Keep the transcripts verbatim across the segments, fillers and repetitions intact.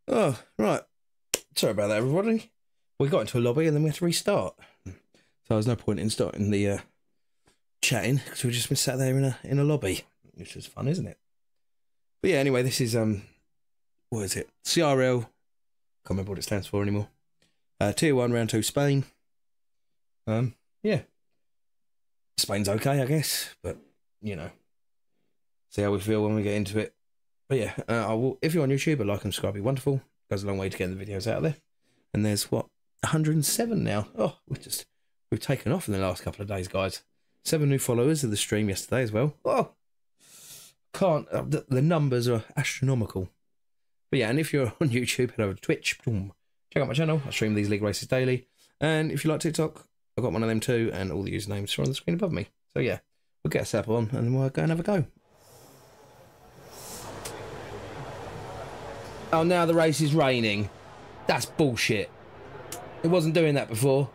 Oh, right. Sorry about that, everybody. We got into a lobby and then we had to restart. So there's no point in starting the uh, chatting because we've just been sat there in a in a lobby, which is fun, isn't it? But yeah, anyway, this is um, what is it? C R L. Can't remember what it stands for anymore. Uh, Tier One, Round Two, Spain. Um, yeah, Spain's okay, I guess, but you know, see how we feel when we get into it. But yeah, uh, I will. If you're on YouTube, a like and subscribe be wonderful. Goes a long way to getting the videos out there. And there's what one hundred seven now. Oh, we just we've taken off in the last couple of days, guys. Seven new followers of the stream yesterday as well. Oh, can't. Uh, the, the numbers are astronomical. But yeah, and if you're on YouTube, head over to Twitch. Boom, check out my channel. I stream these league races daily. And if you like TikTok, I've got one of them too, and all the usernames are on the screen above me. So yeah, we'll get set up on and we'll go and have a go. Oh, now the race is raining. That's bullshit. It wasn't doing that before.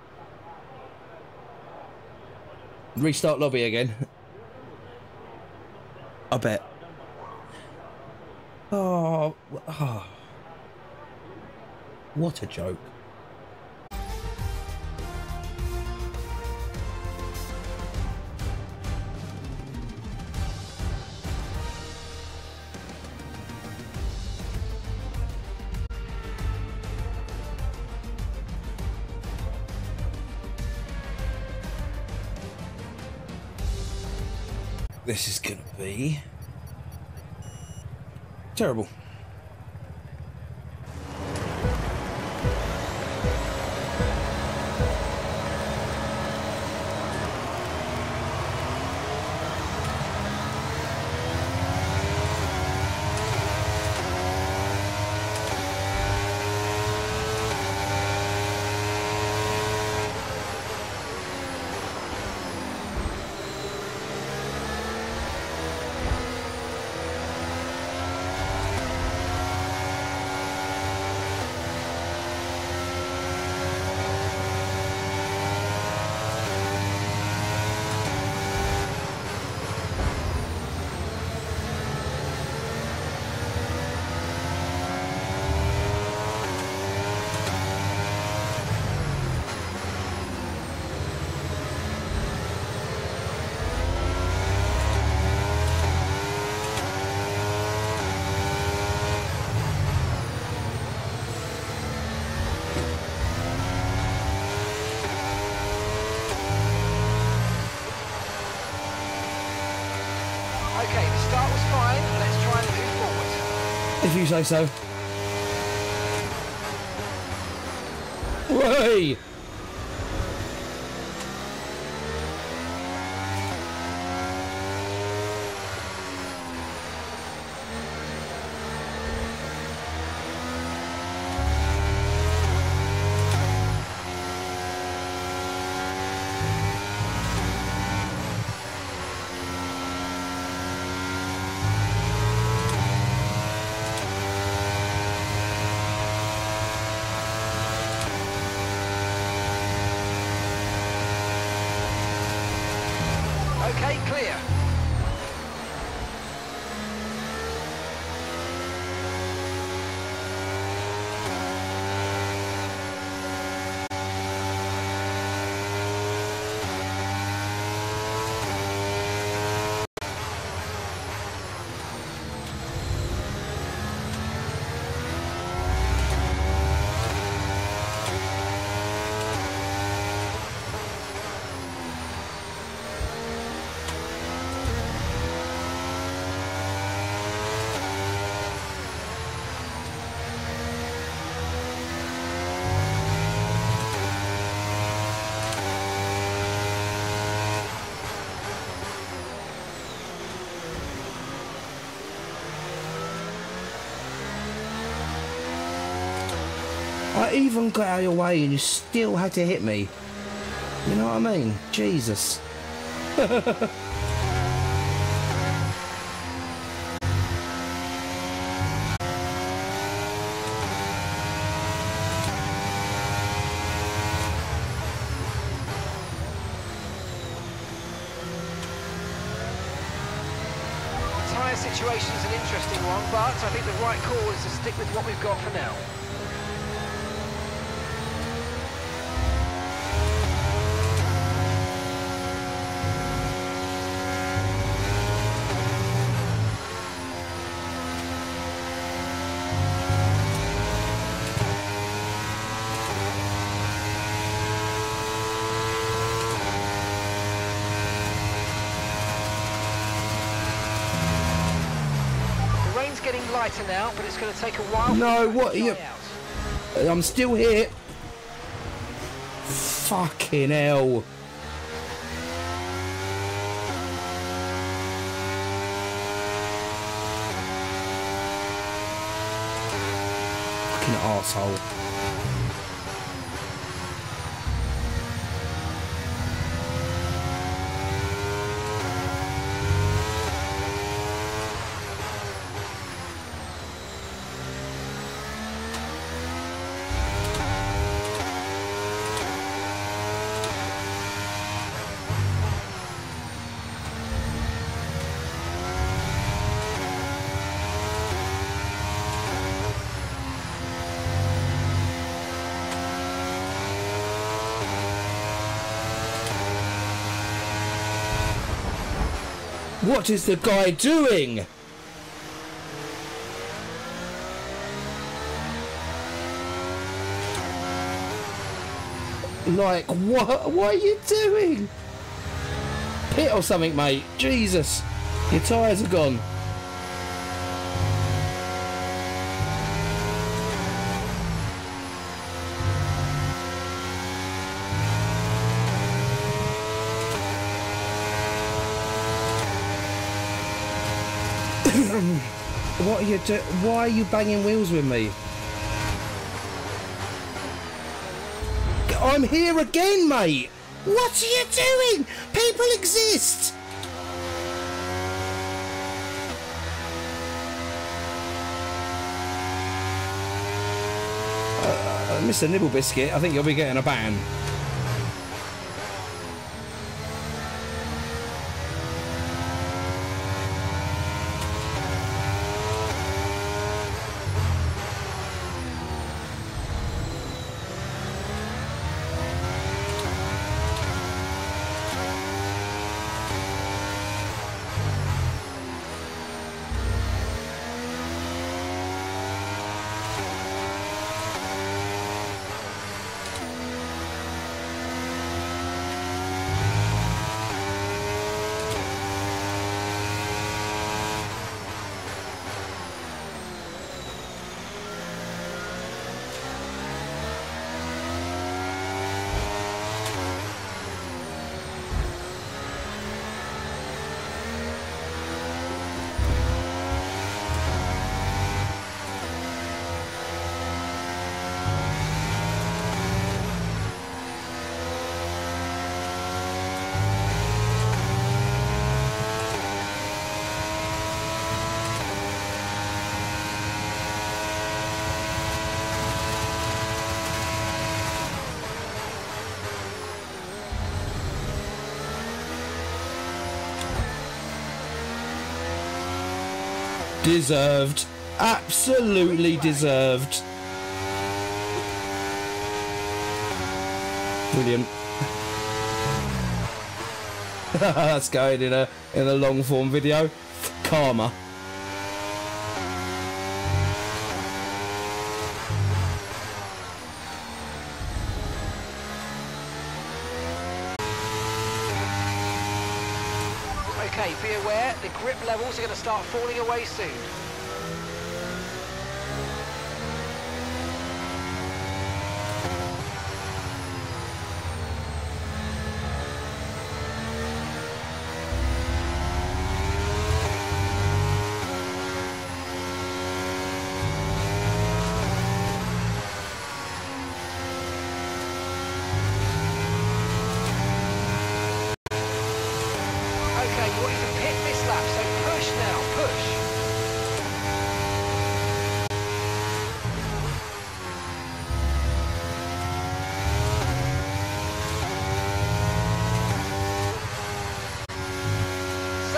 Restart lobby again. I bet. Oh, oh. What a joke. This is gonna be terrible. Okay, the start was fine. Let's try and move forward. If you say so. Way! Okay, clear. I even got out of your way and you still had to hit me. You know what I mean? Jesus. situation is an interesting one, but I think the right call is to stick with what we've got for now. Getting lighter now, but it's going to take a while. No, what are you? Out. I'm still here. Fucking hell. Fucking arsehole. What is the guy doing? Like, what? What are you doing? Pit or something, mate. Jesus. Your tyres are gone. What are you doing? Why are you banging wheels with me? I'm here again, mate! What are you doing? People exist! Uh, Mister Nibble Biscuit, I think you'll be getting a ban. Deserved. Absolutely deserved. Brilliant. That's going in a in a long form video. Karma. Okay, be aware, the grip levels are going to start falling away soon.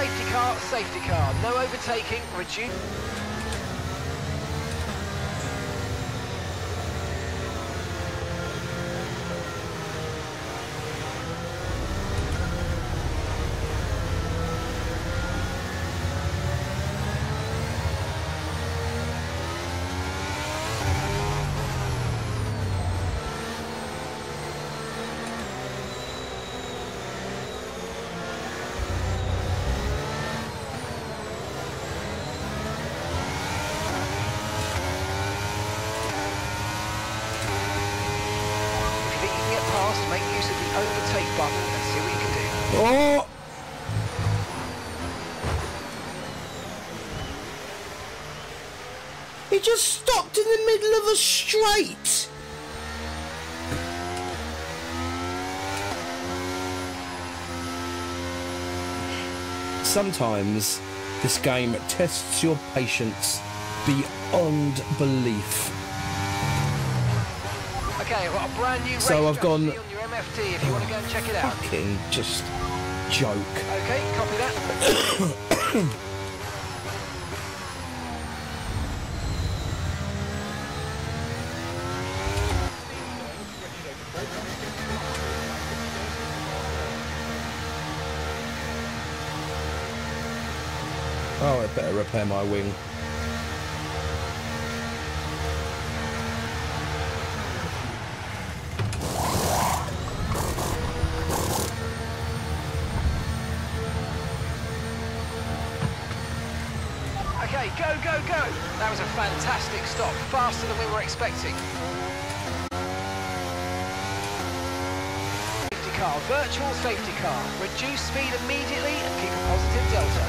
safety car, safety car. No overtaking, reduce. Make use of the overtake button and see what you can do. Oh! He just stopped in the middle of a straight. Sometimes this game tests your patience beyond belief. Okay, I've got a brand new So race I've gone on your M F T if you want to go and check it out. Fucking just joke. Okay, copy that. Oh, I better repair my wing. Okay, go, go, go! That was a fantastic stop, faster than we were expecting. Safety car, virtual safety car. Reduce speed immediately and keep a positive delta.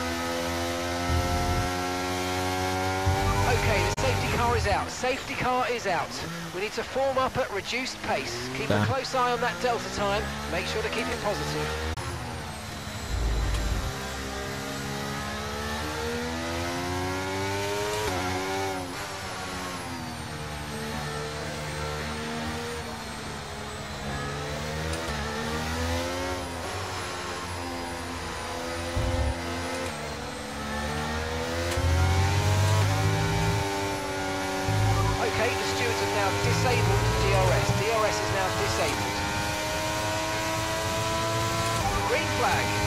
Okay, the safety car is out. Safety car is out. We need to form up at reduced pace. Keep Damn. a close eye on that delta time. Make sure to keep it positive. Okay, the stewards have now disabled D R S. D R S is now disabled. Green flag.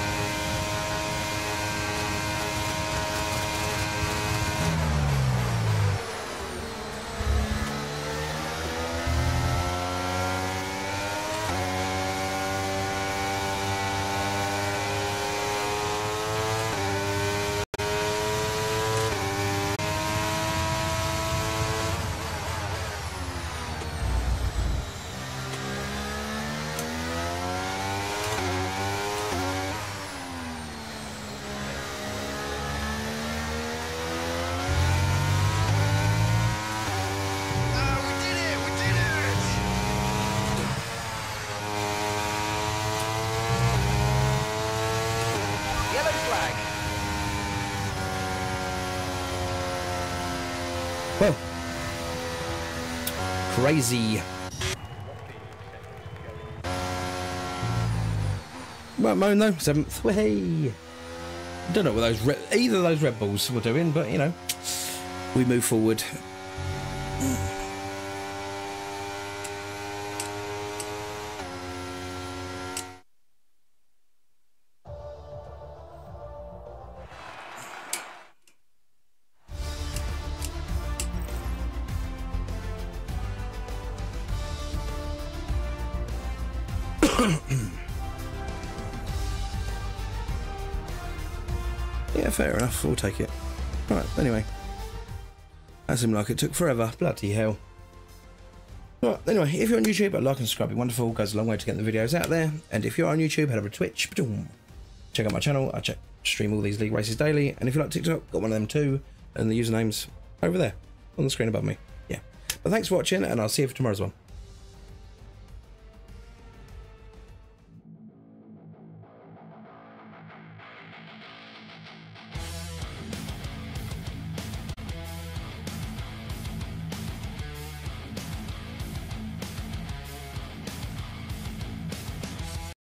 Well, crazy. Well, Moan though, seventh. Way. Don't know what those Red, either of those Red Bulls were doing, but you know, we move forward. Yeah, fair enough. We'll take it. Right, anyway. That seemed like it took forever. Bloody hell. Right, anyway, if you're on YouTube, a like and subscribe be wonderful. It goes a long way to get the videos out there. And if you're on YouTube, head over to Twitch. Check out my channel. I check, stream all these league races daily. And if you like TikTok, got one of them too. And the username's over there on the screen above me. Yeah. But thanks for watching, and I'll see you for tomorrow's one.